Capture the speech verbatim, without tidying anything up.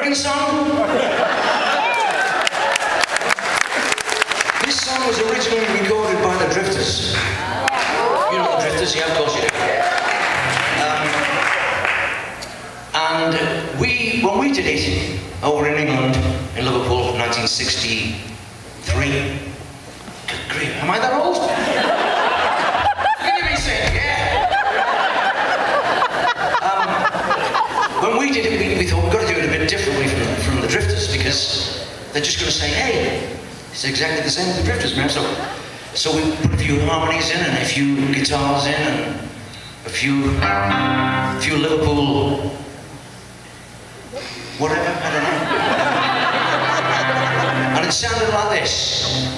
American song? This song was originally recorded by the Drifters. You know the Drifters? Yeah, of course you do. Um, and we, when we did it, over in England, in Liverpool, nineteen sixty-three. Good grief, am I that old? Look at me saying, yeah. Um, when we did it, we, we thought we've got to do it a bit differently from, from the Drifters, because they're just going to say, hey, it's exactly the same as the Drifters, man. So, so we put a few harmonies in, and a few guitars in, and a few, a few Liverpool, whatever, I don't know. And it sounded like this.